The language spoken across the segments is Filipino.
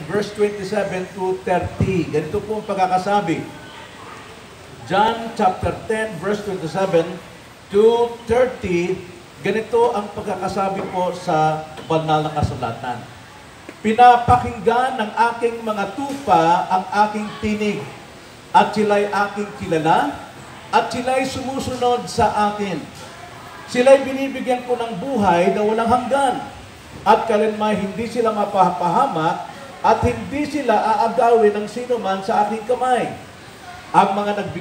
verse 27 to 30. Ganito po ang pagkakasabi. John chapter 10, verse 27 to 30. Ganito ang pagkakasabi po sa banal na kasulatan. Pinapakinggan ng aking mga tupa ang aking tinig, at sila'y aking kilala, at sila'y sumusunod sa akin. Sila'y binibigyan ko ng buhay na walang hanggan, at kalenmay hindi sila mapapahamak, at hindi sila aagawin ng sino man sa aking kamay. Ang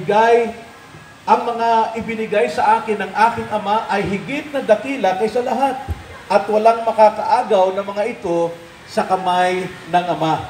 mga ibinigay sa akin ng aking Ama ay higit na dakila kaysa lahat, at walang makakaagaw ng mga ito sa kamay ng Ama.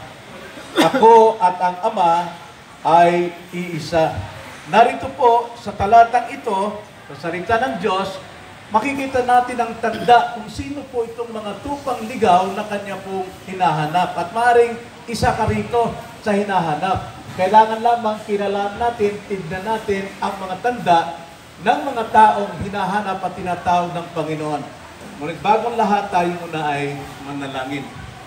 Ako at ang Ama ay iisa. Narito po sa talatang ito, sa salita ng Diyos, makikita natin ang tanda kung sino po itong mga tupang ligaw na kanya pong hinahanap. At maaaring isa ka rito sa hinahanap. Kailangan lamang kinalaman natin, tignan natin ang mga tanda ng mga taong hinahanap at tinatawag ng Panginoon. Ngunit bagong lahat, tayo muna ay manalangin.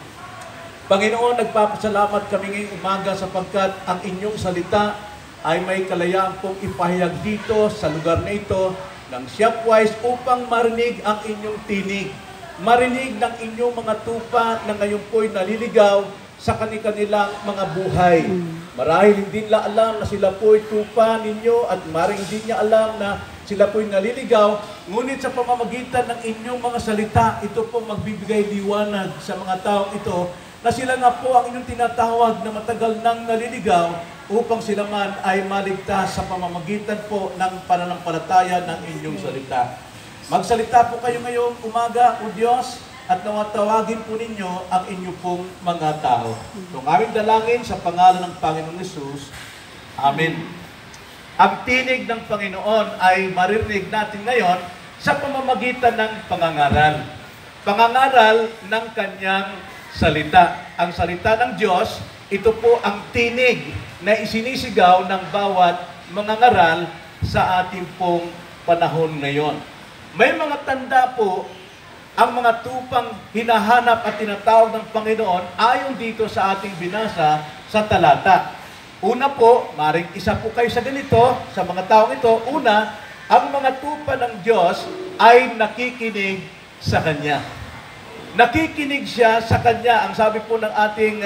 Panginoon, nagpapasalamat kami ngayong umaga sapagkat ang inyong salita ay may kalayaan pong ipahayag dito sa lugar na ito ng Shopwise upang marinig ang inyong tinig. Marinig ng inyong mga tupa na ngayon po'y naliligaw sa kanilang mga buhay. Marahil hindi nila alam na sila po'y tupa ninyo at marahil hindi niya alam na sila po'y naliligaw. Ngunit sa pamamagitan ng inyong mga salita, ito po magbibigay liwanag sa mga taong ito na sila nga po ang inyong tinatawag na matagal nang naliligaw upang sila man ay maligtas sa pamamagitan po ng pananampalataya ng inyong salita. Magsalita po kayo ngayong umaga, O Diyos, at nawatawagin po ninyo ang inyong pong mga tao. Itong aming dalangin sa pangalan ng Panginoong Hesus. Amen. Ang tinig ng Panginoon ay maririnig natin ngayon sa pamamagitan ng pangangaral. Pangangaral ng kanyang salita. Ang salita ng Diyos, ito po ang tinig na isinisigaw ng bawat mangangaral sa ating pong panahon ngayon. May mga tanda po ang mga tupang hinahanap at tinatawag ng Panginoon ayon dito sa ating binasa sa talata. Una po, maring isa po kayo sa ganito, sa mga taong ito. Una, ang mga tupa ng Diyos ay nakikinig sa Kanya. Nakikinig siya sa Kanya. Ang sabi po ng ating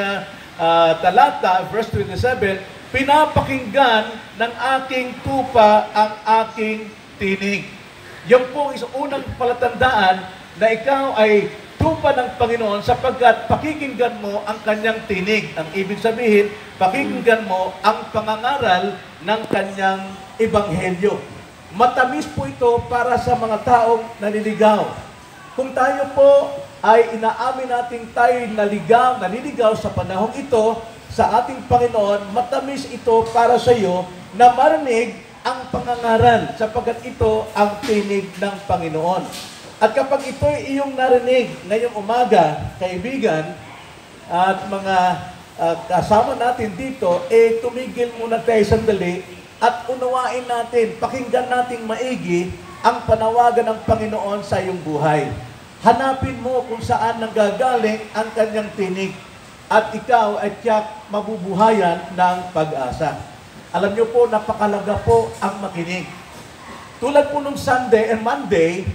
talata, verse 27, pinapakinggan ng aking tupa ang aking tinig. Yan po isang unang palatandaan na ikaw ay tupa ng Panginoon sapagkat pakikinggan mo ang kanyang tinig. Ang ibig sabihin, pakikinggan mo ang pangangaral ng kanyang ebanghelyo. Matamis po ito para sa mga taong naliligaw. Kung tayo po ay inaamin natin tayo naliligaw sa panahong ito sa ating Panginoon, matamis ito para sa iyo na marinig ang pangangaral sapagkat ito ang tinig ng Panginoon. At kapag ito ay iyong narinig ngayong umaga, kaibigan, at mga kasama natin dito, tumigil muna tayo sandali at unawain natin, pakinggan natin maigi ang panawagan ng Panginoon sa iyong buhay. Hanapin mo kung saan nanggagaling ang kanyang tinig at ikaw ay tiyak mabubuhayan ng pag-asa. Alam niyo po, napakalaga po ang makinig. Tulad po nung Sunday and Monday,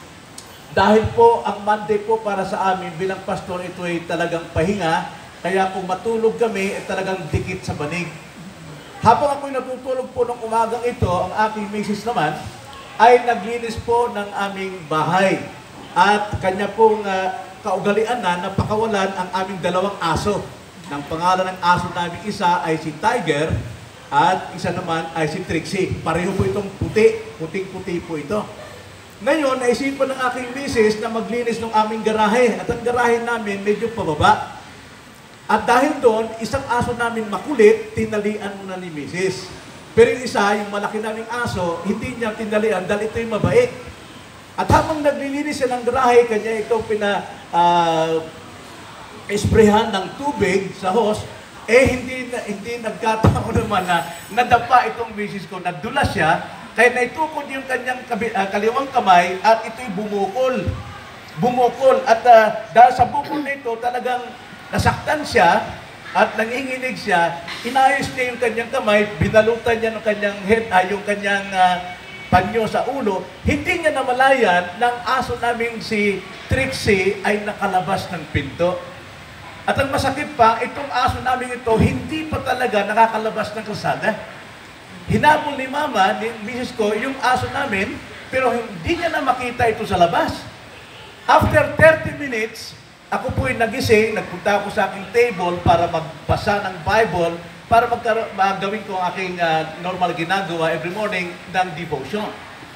dahil po ang Monday po para sa amin bilang pastor, ito ay talagang pahinga, kaya kung matulog kami, ay talagang dikit sa banig. Habang ako'y natutulog po ng umagang ito, ang aking misis naman, ay naglinis po ng aming bahay. At kanya pong kaugalian na napakawalan ang aming dalawang aso. Ang pangalan ng aso namin isa ay si Tiger, at isa naman ay si Trixie. Pareho po itong puti, puting-puti po ito. Ngayon, naisipan ng aking misis na maglinis ng aming garahe. At ang garahe namin medyo pababa. At dahil doon, isang aso namin makulit, tinalian muna ni misis. Pero yung isa, yung malaki naming aso, hindi niya tinalian dahil ito yung mabait. At habang naglilinis siya ng garahe, kanya ito esprehan ng tubig sa hose, hindi nagkataon naman na nadapa itong misis ko, nadulas siya, kaya naitukod yung kanyang kaliwang kamay at ito'y bumukol. Bumukol. At dahil sa bukol na ito, talagang nasaktan siya at nanginginig siya, inayos niya yung kanyang kamay, binalutan niya ng kanyang head, yung kanyang panyo sa ulo, hindi niya namalayan ng aso naming si Trixie ay nakalabas ng pinto. At ang masakit pa, itong aso namin ito, hindi pa talaga nakakalabas ng kalsada. Hinabol ni Mama, ni Mrs. ko, yung aso namin, pero hindi niya na makita ito sa labas. After 30 minutes, ako po'y nagising, nagpunta ako sa aking table para magbasa ng Bible, para magawin ko ang aking normal ginagawa every morning ng devotion.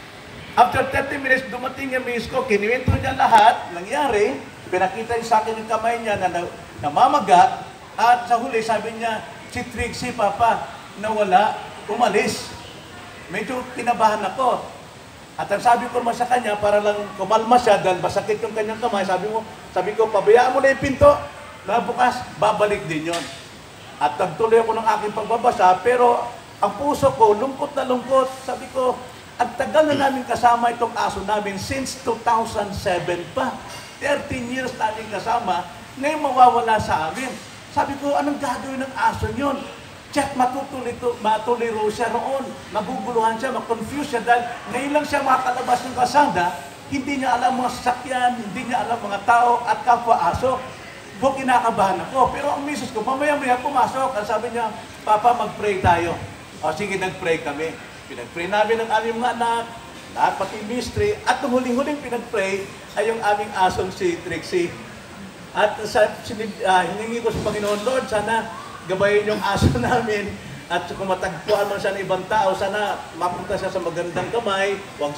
After 30 minutes, dumating yung Mrs. ko, kiniwento niya lahat, nangyari, pinakita niya sa akin yung kamay niya na namamaga, at sa huli sabi niya, si Trixie, Papa, nawala, umalis. Medyo kinabahan ako. At ang sabi ko naman sa kanya, para lang kumalma siya, dahil masakit yung kanyang kamay, sabi ko, pabayaan mo na yung pinto, na bukas, babalik din yon. At nagtuloy ako ng aking pagbabasa, pero ang puso ko, lungkot na lungkot. Sabi ko, ang tagal na namin kasama itong aso namin since 2007 pa. 13 years namin kasama, ngayon mawawala sa amin. Sabi ko, anong gagawin ng aso yun? Check, matuliro siya roon. Maguguluhan siya, mag-confuse siya dahil ngayon lang siya makakalabas ng kasada, hindi niya alam mga sasakyan, hindi niya alam mga tao at kapwa-aso. Bo, kinakabahan ako. Pero ang misis ko, mamaya-maya pumasok. At sabi niya, Papa, mag-pray tayo. O sige, nag-pray kami. Pinag-pray namin ang aming mga anak, lahat pati mystery, at nung huling-huling pinag-pray ay yung aming asong si Trixie. At hiningi ko sa Panginoon, Lord, sana gabayin yung aso namin at kung matagpuan man siya ng ibang tao, sana mapunta siya sa magandang kamay, huwag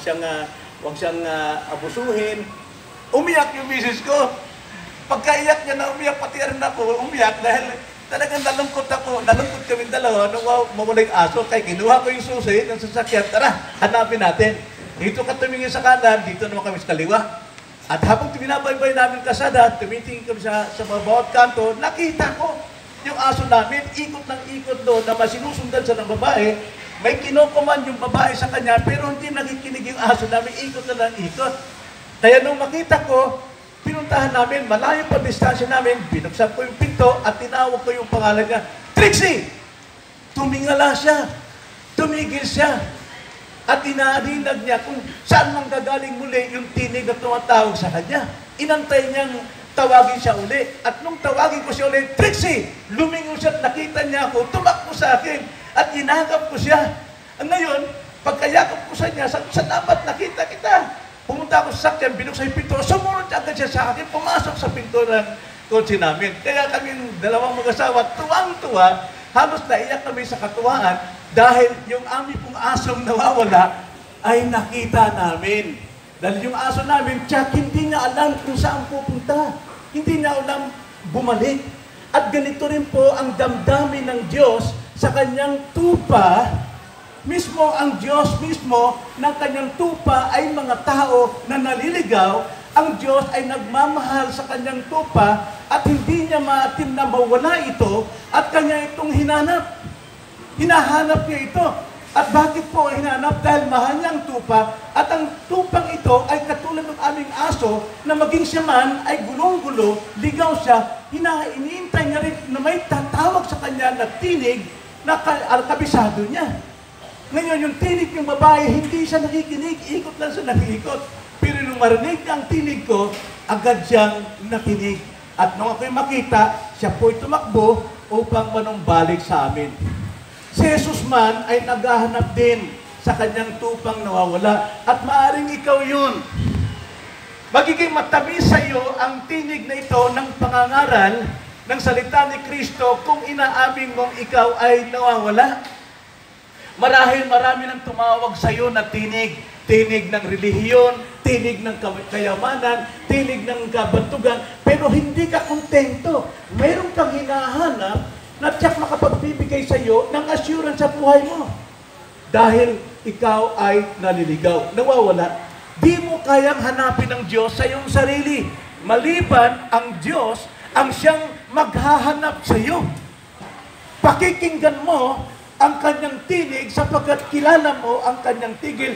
siyang abusuhin. Umiyak yung misis ko. Pagkaiyak niya na umiyak, pati rin ako umiyak dahil talagang nalungkot kami dalawa nung mawala yung aso. Kaya kinuha ko yung susi ng sasakyan, tara, hanapin natin. Dito ka tumingin sa kanan, dito naman kami sa kaliwa. At habang binabaybay namin kasada, tumitingin kami sa mga bawat kanto, nakita ko yung aso namin, ikot ng ikot doon na masinusundan siya ng babae. May kinukuman yung babae sa kanya, pero hindi nakikinig yung aso namin, ikot na lang ikot. Kaya nung makita ko, pinuntahan namin, malayo pa distansya namin, binuksan ko yung pinto at tinawag ko yung pangalan niya, Trixie! Tumingala siya, tumigil siya, at inaninag niya kung saan mang gagaling muli yung tinig na tumatawag sa kanya. Inantay niyang tawagin siya uli. At nung tawagin ko siya uli, Trixie! Lumingon siya at nakita niya ako, tumakbo sa akin at inagap ko siya. Ngayon, pagkayakap ko sa niya, salamat, nakita kita. Pumunta ako sa sakyan, binuksan yung pinto, sumunod agad siya sa akin, pumasok sa pinto ng kotse namin. Kaya kami dalawang mag-asawa, tuwang-tuwa, halos naiyak kami sa katuwaan dahil yung aming pong asong nawawala ay nakita namin. Dahil yung aso namin, tsak, hindi niya alam kung saan pupunta. Hindi niya alam bumalik. At ganito rin po ang damdamin ng Diyos sa kanyang tupa. Mismo ang Diyos mismo ng kanyang tupa ay mga tao na naliligaw. Ang Diyos ay nagmamahal sa kanyang tupa at hindi niya maatim na mawala ito at kanya itong hinanap. Hinahanap niya ito. At bakit po hinanap? Dahil mahal niya ang tupa at ang tupang ito ay katulad ng aming aso na maging siya man ay gulong-gulo, ligaw siya, iniintay niya rin na may tatawag sa kanya na tinig na kabisado niya. Ngayon, yung tinig ng babae, hindi siya nakikinig, ikot lang siya nakiikot. Pero nung marinig ang tinig ko, agad siyang nakinig. At nung ako'y makita, siya po'y tumakbo upang manumbalik sa amin. Si Jesus man ay naghahanap din sa kanyang tupang nawawala. At maaring ikaw yun. Magiging matamis sa iyo ang tinig na ito ng pangangaral ng salita ni Kristo kung inaaming mong ikaw ay nawawala. Marahil marami nang tumawag sa iyo na tinig. Tinig ng relihiyon, tinig ng kayamanan, tinig ng kabantugan, pero hindi ka kontento. Mayroon kang hinahanap na tiyak makapagbibigay sa iyo ng assurance sa buhay mo. Dahil ikaw ay naliligaw, nawawala. Di mo kayang hanapin ng Diyos sa iyong sarili. Maliban ang Diyos ang siyang maghahanap sa iyo. Pakikinggan mo ang kanyang tinig sapagkat kilala mo ang kanyang tinig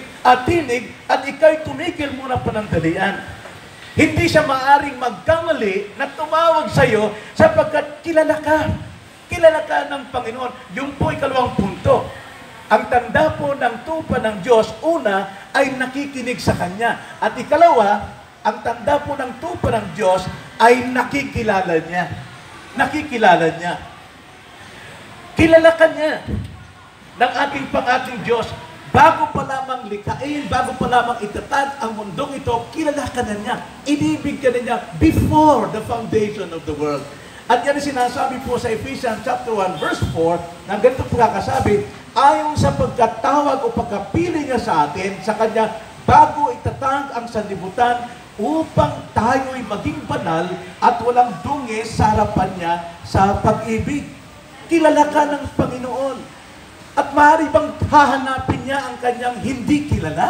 at ikaw'y tumigil muna panandalian. Hindi siya maaring magkamali na tumawag sa iyo sapagkat kilala ka. Kilala ka ng Panginoon. Yung po ikalawang punto. Ang tanda po ng tupa ng Diyos, una, ay nakikinig sa Kanya. At ikalawa, ang tanda po ng tupa ng Diyos ay nakikilala niya. Nakikilala niya. Kilala ka niya ng ating pang-ating Diyos. Bago pa lamang likhain, bago pa lamang itatag ang mundong ito, kilala ka na niya. Inibig ka na niya before the foundation of the world. At yan sinasabi po sa Ephesians chapter 1 verse 4, na ganito pagkakasabi, ayon sa pagkatawag o pagkapili niya sa atin, sa Kanya, bago itatag ang sanlibutan, upang tayo'y maging banal at walang dungis sa harapan niya sa pag-ibig. Kilala ka ng Panginoon. At maaari bang hahanapin niya ang kanyang hindi kilala?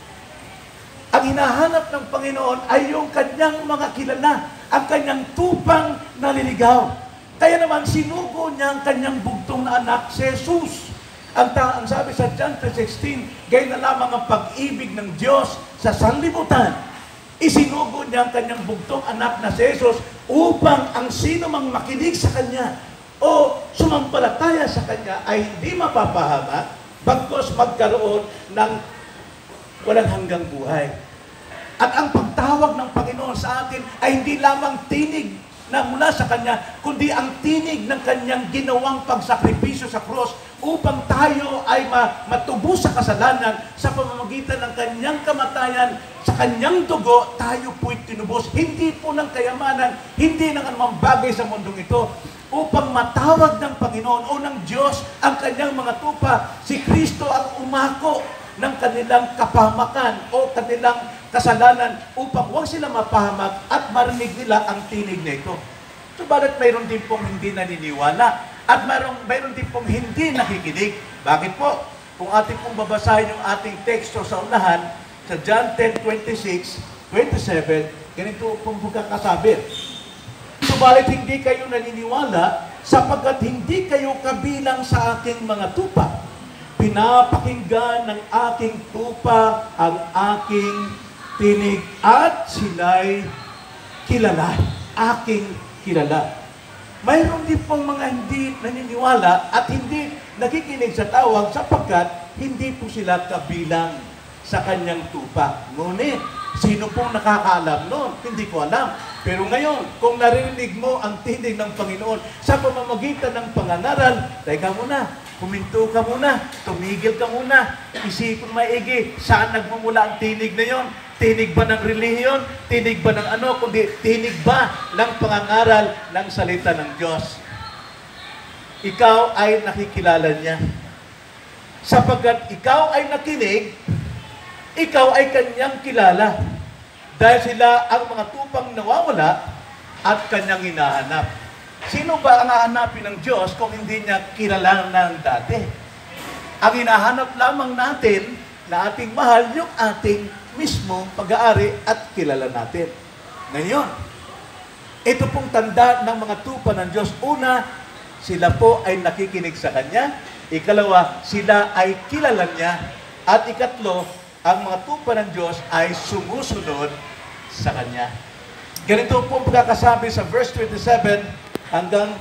Ang hinahanap ng Panginoon ay yung kanyang mga kilala, ang kanyang tupang naliligaw. Kaya naman sinugo niya ang kanyang bugtong na anak, si Jesus. Ang sabi sa John 3:16, gayon na lamang ang pag-ibig ng Diyos sa sanlibutan. Isinugo niya ang kanyang bugtong anak na si Jesus upang ang sino mang makinig sa Kanya o sumampalataya sa Kanya ay hindi mapapahama, bagkus magkaroon ng walang hanggang buhay. At ang pagtawag ng Panginoon sa atin ay hindi lamang tinig na mula sa Kanya, kundi ang tinig ng Kanyang ginawang pagsakripisyo sa cross upang tayo ay matubos sa kasalanan sa pamamagitan ng Kanyang kamatayan, sa Kanyang dugo, tayo po'y tinubos. Hindi po ng kayamanan, hindi ng anumang bagay sa mundong ito, upang matawag ng Panginoon o ng Diyos ang Kanyang mga tupa. Si Kristo ang umako ng kanilang kapahamakan o kanilang kasalanan upang huwag sila mapahamak at marinig nila ang tinig na ito. Subalit mayroon din pong hindi naniniwala at mayroon din pong hindi nakikinig. Bakit po? Kung ating pong babasahin yung ating teksto sa unahan, sa John 10:26, 27, ganito pong pagkakasabi. Subalit hindi kayo naniniwala sapagkat hindi kayo kabilang sa aking mga tupa. Pinapakinggan ng aking tupa ang aking tinig at sila'y kilala. Aking kilala. Mayroon din pong mga hindi naniniwala at hindi nakikinig sa tawag sapagkat hindi po sila kabilang sa kanyang tupa. Ngunit, sino pong nakakaalam noon? Hindi ko alam. Pero ngayon, kung narinig mo ang tinig ng Panginoon sa pamamagitan ng pangangaral, teka muna, kuminto ka muna, tumigil ka muna, isipin maigi, saan nagmumula ang tinig na yon? Tinig ba ng relihiyon? Tinig ba ng ano? Kundi tinig ba ng pangangaral ng salita ng Diyos? Ikaw ay nakikilala niya. Sapagkat ikaw ay nakinig, ikaw ay kanyang kilala. Dahil sila ang mga tupang nawawala at kanyang hinahanap. Sino ba ang hahanapin ng Diyos kung hindi niya kilala ng dati? Ang hinahanap lamang natin na ating mahal yung ating mismo pag-aari at kilala natin. Ngayon, ito pong tanda ng mga tupa ng Diyos. Una, sila po ay nakikinig sa Kanya. Ikalawa, sila ay kilala niya. At ikatlo, ang mga tupa ng Diyos ay sumusunod sa Kanya. Ganito po pagkakasabi sa verse 27 hanggang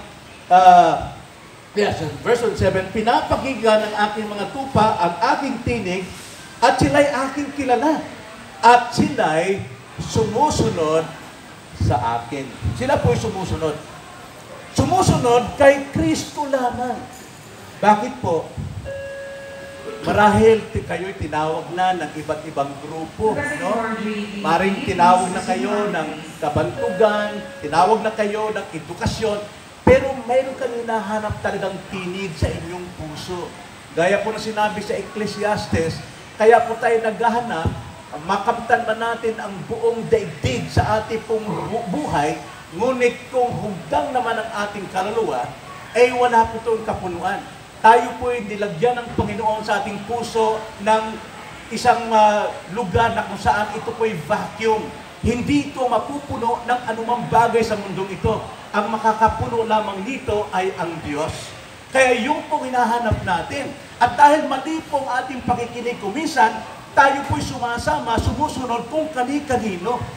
verse 27, pinapakinggan ng aking mga tupa ang aking tinig at sila'y aking kilala at sila'y sumusunod sa akin. Sila po'y sumusunod. Sumusunod kay Kristo lamang. Bakit po? Marahil kayo'y tinawag na ng iba't ibang grupo, no? Maring tinawag na kayo ng kabantugan, tinawag na kayo ng edukasyon, pero mayroon kang hinahanap talagang tinig sa inyong puso. Gaya po na sinabi sa Ecclesiastes, kaya po tayo naghahanap, makamtan ba natin ang buong daigdig sa ating pong buhay, ngunit kung hugdang naman ang ating kaluluwa, ay wala po itong kapunuan. Tayo po'y nilagyan ng Panginoon sa ating puso ng isang lugar na kung saan ito po'y vacuum. Hindi ito mapupuno ng anumang bagay sa mundong ito. Ang makakapuno lamang dito ay ang Diyos. Kaya yung pong hinahanap natin. At dahil mali pong ating pakikinig kuminsan, tayo po'y sumasama, sumusunod kung kani-kanino.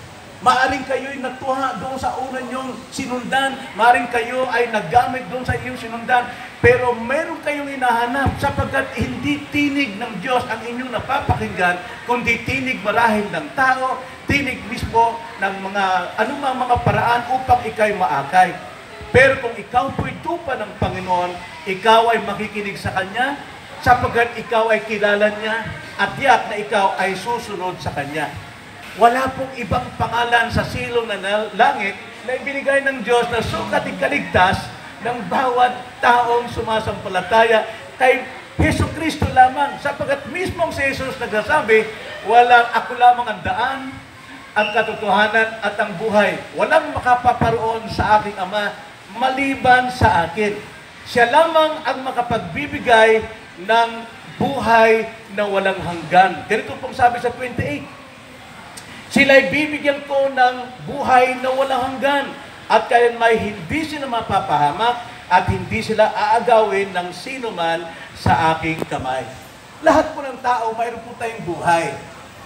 Maaring kayo'y natuha doon sa una niyong sinundan. Maaring kayo ay naggamit doon sa iyong sinundan. Pero meron kayong hinahanap sapagkat hindi tinig ng Diyos ang inyong napapakinggan, kundi tinig marahil ng tao, tinig mismo ng mga anumang mga paraan upang ikay maakay. Pero kung ikaw po'y tupa ng Panginoon, ikaw ay makikinig sa Kanya, sapagkat ikaw ay kilala niya, at tiyak na ikaw ay susunod sa Kanya. Wala pong ibang pangalan sa silong ng langit na ibinigay ng Diyos na sukat ikaligtas ng bawat taong sumasampalataya kay Hesus Kristo lamang. Sapagkat mismong si Jesus nagsasabi, walang ako lamang ang daan, ang katotohanan at ang buhay. Walang makapaparoon sa aking Ama maliban sa akin. Siya lamang ang makapagbibigay ng buhay na walang hanggan. Ganito pong sabi sa 28. Sila'y bibigyan ko ng buhay na walang hanggan at kaya may hindi sila mapapahamak at hindi sila aagawin ng sino man sa aking kamay. Lahat po ng tao, mayroon po tayong buhay.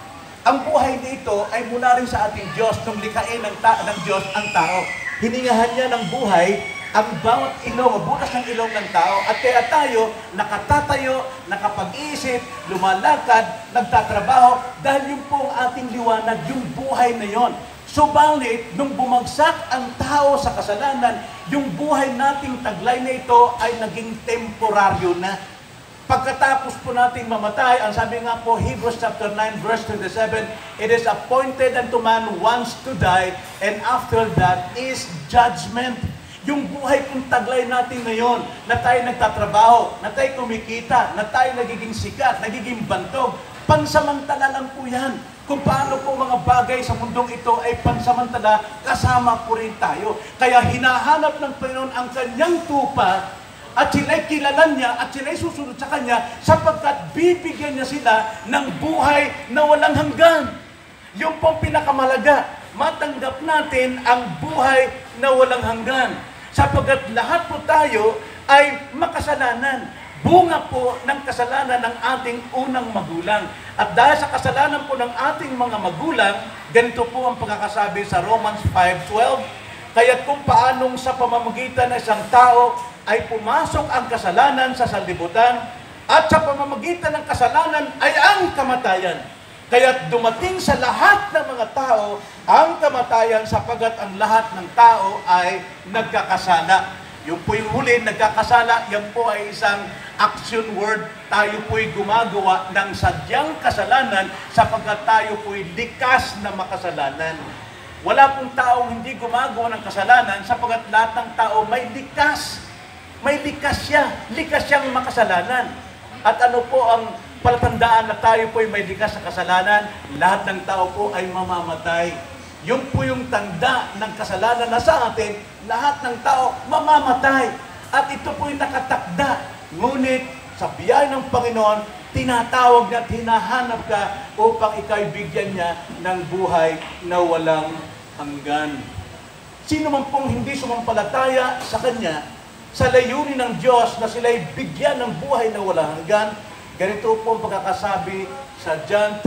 Ang buhay nito ay mula rin sa ating Diyos nung likhain ng Diyos ang tao. Hiningahan niya ng buhay ang bawat ilong o butas ng ilong ng tao at kaya tayo nakatatayo, nakapag-iisip, lumalakad, nagtatrabaho dahil yung pong ating liwanag, yung buhay na yon. Subalit, nung bumagsak ang tao sa kasalanan, yung buhay nating taglay na ito ay naging temporaryo na. Pagkatapos po nating mamatay, ang sabi nga po, Hebrews chapter 9 verse 27, it is appointed unto man once to die, and after that is judgment. Yung buhay kung taglay natin ngayon, na tayo nagtatrabaho, na tayo kumikita, na tayo nagiging sikat, nagiging bantog, pansamantala lang po yan. Kung paano po mga bagay sa mundong ito ay pansamantala, kasama po rin tayo. Kaya hinahanap ng Panginoon ang kanyang tupa, at sila'y kilala niya, at sila'y susunod sa kanya, sapagkat bibigyan niya sila ng buhay na walang hanggan. Yung pong pinakamalaga, matanggap natin ang buhay na walang hanggan. Sapagkat lahat po tayo ay makasalanan. Bunga po ng kasalanan ng ating unang magulang. At dahil sa kasalanan po ng ating mga magulang, ganito po ang pagkakasabi sa Romans 5:12, kaya't kung paanong sa pamamagitan ng isang tao ay pumasok ang kasalanan sa sanlibutan, at sa pamamagitan ng kasalanan ay ang kamatayan. Kaya't dumating sa lahat ng mga tao ang kamatayan sapagkat ang lahat ng tao ay nagkakasala. Yung po yung huli, nagkakasala, yan po ay isang action word. Tayo po'y gumagawa ng sadyang kasalanan sapagkat tayo po'y likas na makasalanan. Wala pong taong hindi gumagawa ng kasalanan sapagkat lahat ng tao may likas. May likas siya. Likas siyang makasalanan. At ano po ang palatandaan na tayo po ay may likas sa kasalanan? Lahat ng tao po ay mamamatay. Yung po yung tanda ng kasalanan na sa atin, lahat ng tao mamamatay. At ito po yung nakatakda. Ngunit sa biyaya ng Panginoon, tinatawag niya at hinahanap ka upang ika'y bigyan niya ng buhay na walang hanggan. Sino man pong hindi sumampalataya sa Kanya, sa layunin ng Diyos na sila'y bigyan ng buhay na walang hanggan, ganito po ang pagkakasabi sa John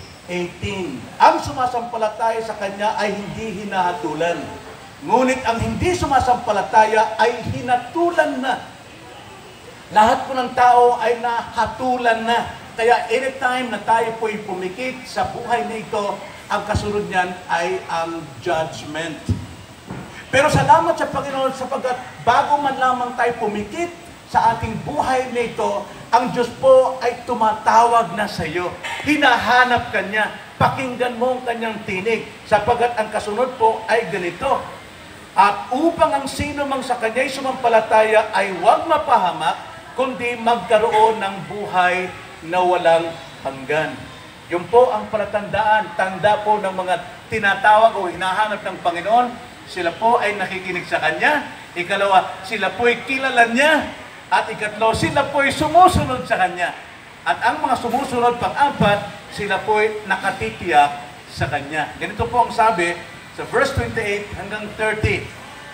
3:18. Ang sumasampalataya sa Kanya ay hindi hinahatulan. Ngunit ang hindi sumasampalataya ay hinatulan na. Lahat po ng tao ay nahatulan na. Kaya anytime na tayo po'y pumikit sa buhay na ito, ang kasunod niyan ay ang judgment. Pero salamat sa Panginoon sapagkat bago man lamang tayo pumikit sa ating buhay na ito, ang Diyos po ay tumatawag na sa iyo. Hinahanap ka niya. Pakinggan mo ang kanyang tinig sapagkat ang kasunod po ay ganito. At upang ang sino mang sa kanya'y sumampalataya ay huwag mapahamak, kundi magkaroon ng buhay na walang hanggan. Yun po ang palatandaan, tanda po ng mga tinatawag o hinahanap ng Panginoon. Sila po ay nakikinig sa Kanya. Ikalawa, sila po ay kilala niya. At ikatlo, sila po ay sumusunod sa Kanya. At ang mga sumusunod, pang-apat, sila po ay nakatitiyak sa Kanya. Ganito po ang sabi sa verse 28 hanggang 30.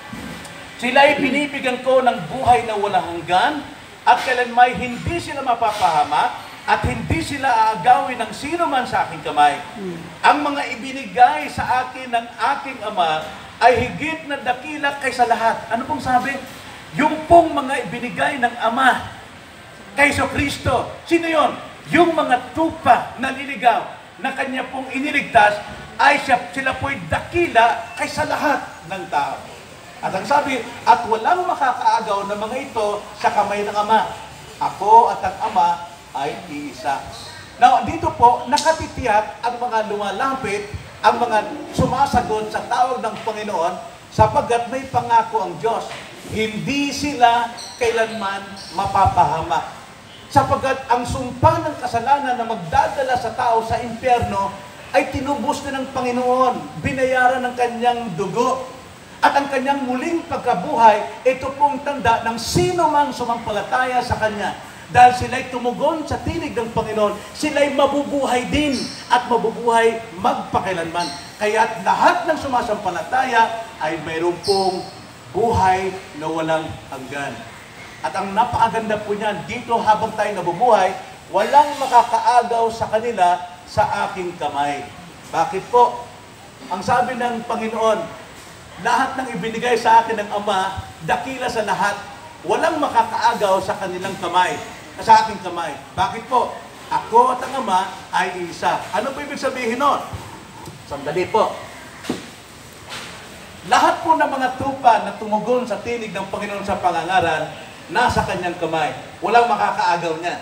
Sila ay binibigyan ko ng buhay na walang hanggan, at kailanmay hindi sila mapapahamak, at hindi sila aagawin ng sino man sa aking kamay. Ang mga ibinigay sa akin ng aking Ama ay higit na dakila kaysa lahat. Ano pong sabi? Yung pong mga ibinigay ng Ama kay Kristo. Sino yon? Yung mga tupa na niligaw na Kanya pong iniligtas ay sila po'y dakila kaysa lahat ng tao. At ang sabi, at walang makakaagaw ng mga ito sa kamay ng Ama. Ako at ang Ama ay iisa. Now, dito po, nakatitiyak ang mga lumalapit, ang mga sumasagot sa tawag ng Panginoon, sapagkat may pangako ang Diyos. Hindi sila kailanman mapapahamak. Sapagkat ang sumpa ng kasalanan na magdadala sa tao sa impyerno ay tinubos na ng Panginoon, binayaran ng Kanyang dugo. At ang Kanyang muling pagkabuhay, ito pong tanda ng sino mang sumampalataya sa Kanya. Dahil sila'y tumugon sa tinig ng Panginoon, sila'y mabubuhay din at mabubuhay magpakailanman. Kaya lahat ng sumasampalataya ay mayroon pong buhay na walang hanggan. At ang napakaganda po niyan, dito habang tayo nabubuhay, walang makakaagaw sa kanila sa aking kamay. Bakit po? Ang sabi ng Panginoon, lahat ng ibinigay sa akin ng Ama, dakila sa lahat, walang makakaagaw sa kanilang kamay, sa aking kamay. Bakit po? Ako at ang Ama ay isa. Ano po ibig sabihin nun? Sandali po. Lahat po ng mga tupa na tumugon sa tinig ng Panginoon sa pangangaral, nasa kanyang kamay. Walang makakaagaw niya.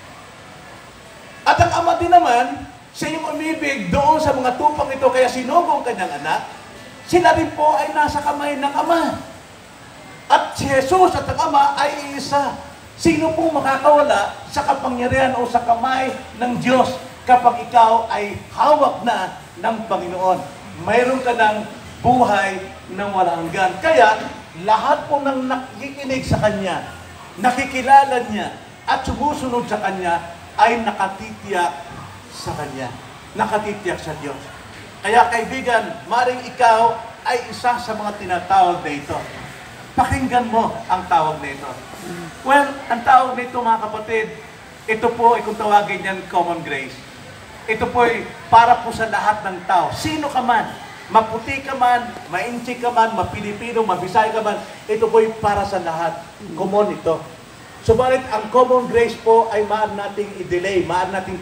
At ang Ama din naman, siya yung umibig doon sa mga tupang ito, kaya sinugong kanyang anak, sila rin po ay nasa kamay ng Ama. At si Jesus at ang Ama ay isa. Sino po makakawala sa kapangyarihan o sa kamay ng Diyos kapag ikaw ay hawak na ng Panginoon? Mayroon ka ng buhay ng walang hanggan. Kaya, lahat po ng nakikinig sa Kanya, nakikilala Niya, at sumusunod sa Kanya, ay nakatitiyak sa Kanya. Nakatitiyak sa Diyos. Kaya kaibigan, maring ikaw ay isa sa mga tinatawag na ito. Pakinggan mo ang tawag na ito. Well, ang tawag na ito mga kapatid, ito po ay kung tawagin yan common grace. Ito po ay para po sa lahat ng tao. Sino ka man, maputi ka man, mainchi ka man, mapilipino, mabisay ka man, ito po ay para sa lahat. Common ito. Subalit, ang common grace po ay maaari nating i-delay, maaari nating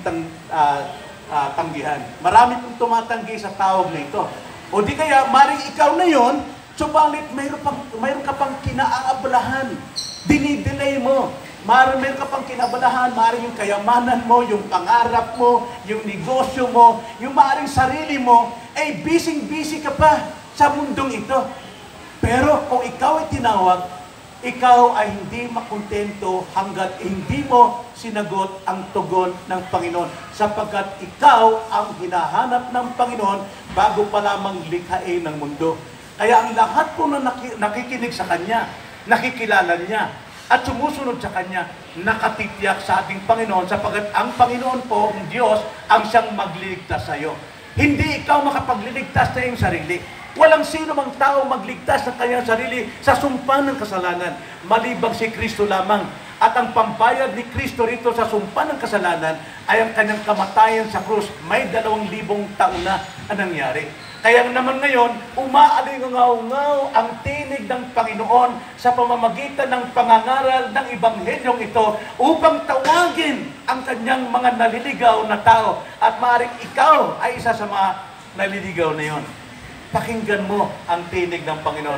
tanggihan. Marami pong tumatanggi sa tawag na ito. O di kaya, maring ikaw na yon, subalit mayroon ka pang kinaabalahan. Dinidelay mo. Mayroon ka pang kinabalahan, maaaring yung kayamanan mo, yung pangarap mo, yung negosyo mo, yung maaaring sarili mo, ay busy-busy ka pa sa mundong ito. Pero kung ikaw ay tinawag, ikaw ay hindi makontento hanggat hindi mo sinagot ang tugon ng Panginoon. Sapagkat ikaw ang hinahanap ng Panginoon bago pa lamang likhain ng mundo. Kaya ang lahat po na nakikinig sa Kanya, nakikilala Niya, at sumusunod sa Kanya, nakatitiyak sa ating Panginoon, sapagkat ang Panginoon po, ang Diyos, ang siyang magliligtas sa iyo. Hindi ikaw makapagliligtas sa iyong sarili. Walang sino mang tao magligtas ng kanyang sarili sa sumpa ng kasalanan, maliban si Kristo lamang. At ang pambayad ni Kristo rito sa sumpa ng kasalanan ay ang kanyang kamatayan sa krus. May 2,000 taon na ang nangyari. Kaya naman ngayon, umaalingaw-ngaw ang tinig ng Panginoon sa pamamagitan ng pangangaral ng Ebanghelyong ito upang tawagin ang kanyang mga naliligaw na tao. At maaaring ikaw ay isa sa mga naliligaw na yon. Pakinggan mo ang tinig ng Panginoon.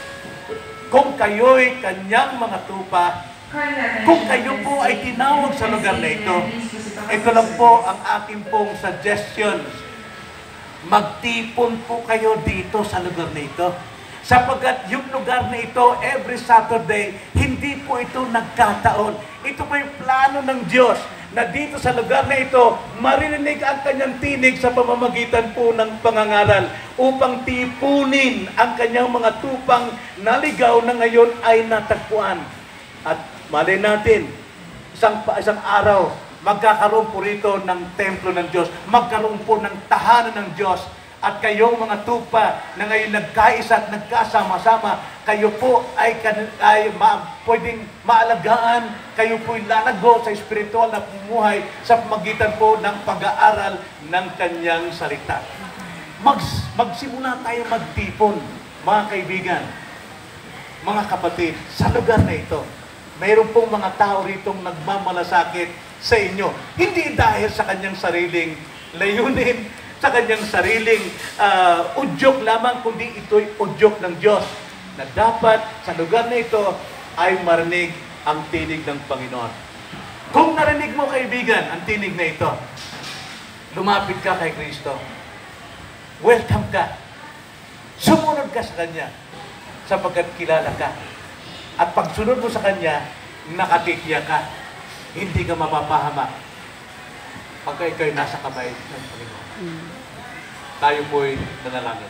Kung kayo'y kanyang mga tupa, kung kayo po ay tinawag sa lugar na ito lang po ang aking pong suggestions. Magtipon po kayo dito sa lugar na ito. Sapagkat yung lugar na ito, every Saturday, hindi po ito nagkataon. Ito po yung plano ng Diyos na dito sa lugar na ito, maririnig ang kanyang tinig sa pamamagitan po ng pangangaral upang tipunin ang kanyang mga tupang naligaw na ngayon ay natagpuan. At malay natin, isang araw, magkakaroon po rito ng templo ng Diyos, magkaroon po ng tahanan ng Diyos, At kayong mga tupa na ngayon nagkaisa at nagkasama-sama, kayo po ay pwedeng maalagaan, kayo po'y lalago sa espiritual na pumuhay sa pamagitan po ng pag-aaral ng kanyang salita. Magsimula tayo magtipon, mga kaibigan, mga kapatid, sa lugar na ito. Mayroon pong mga tao ritong nagmamalasakit sa inyo. Hindi dahil sa kanyang sariling layunin, sa kanyang sariling udyok lamang, kundi ito'y udyok ng Diyos na dapat sa lugar na ito ay marinig ang tinig ng Panginoon. Kung narinig mo, kaibigan, ang tinig na ito, lumapit ka kay Kristo. Welcome ka. Sumunod ka sa Kanya sapagkat kilala ka. At pagsunod mo sa Kanya, nakatitiyak ka. Hindi ka mapapahama pagka ikaw'y nasa kamay ng Panginoon. Tayo po'y nanalangin.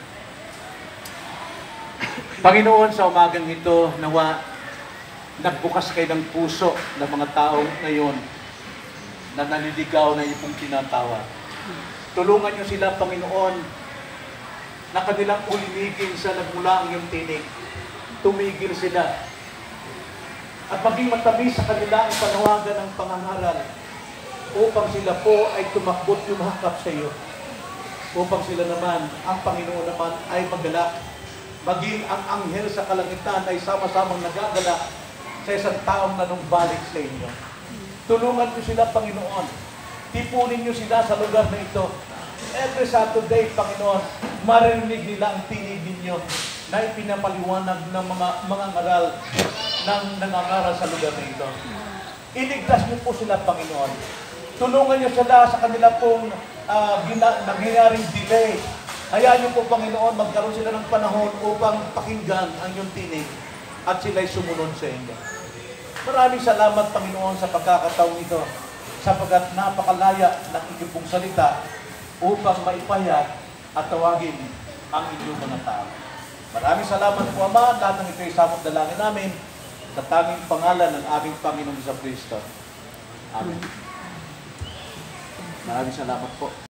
Panginoon, sa umagang ito, nawa nagbukas kayo ng puso ng mga taong ngayon na naniligaw na iyong tinatawag. Tulungan niyo sila, Panginoon, na kanilang ulimigin sa nagmula ang iyong tinig. Tumigil sila. At maging matamis sa kanila ang panawagan ng pangangaral upang sila po ay tumakbot yumakap sa iyo. Upang sila naman, ang Panginoon naman ay magalak. Maging ang anghel sa kalangitan ay sama-samang nagagalak sa isang taong nanumbalik sa inyo. Tulungan niyo sila, Panginoon. Tipunin niyo sila sa lugar na ito. Every Saturday, Panginoon, marinig nila ang tinig ninyo na ipinapaliwanag ng mga ngaral ng nangangaral sa lugar na ito. Iligtas niyo po sila, Panginoon. Tulungan niyo sila sa kanila pong nangyayaring delay. Hayaan niyo po, Panginoon, magkaroon sila ng panahon upang pakinggan ang iyong tinig at sila'y sumunod sa inyo. Maraming salamat, Panginoon, sa pagkakataong ito sapagkat napakalaya ng inyong pong salita upang maipahayag at tawagin ang inyong mga tao. Maraming salamat po, Ama. Lahat ng ito'y samot dalangin namin sa tanging pangalan ng aming Panginoon sa Kristo. Amen. Maraming salamat po.